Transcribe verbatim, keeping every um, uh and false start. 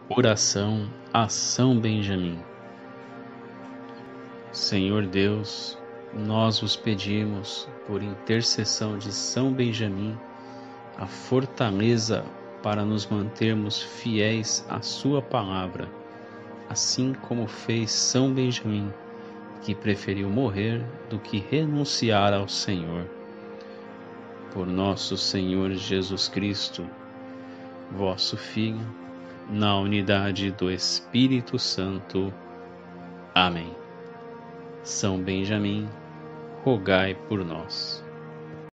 Oração a São Benjamim. Senhor Deus, nós vos pedimos, por intercessão de São Benjamim, a fortaleza para nos mantermos fiéis à sua palavra, assim como fez São Benjamim, que preferiu morrer do que renunciar ao Senhor. Por nosso Senhor Jesus Cristo, vosso Filho, na unidade do Espírito Santo. Amém. São Benjamim, rogai por nós.